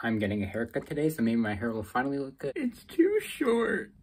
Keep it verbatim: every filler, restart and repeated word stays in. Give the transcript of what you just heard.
time getting a haircut today, so maybe my hair will finally look good. It's too short.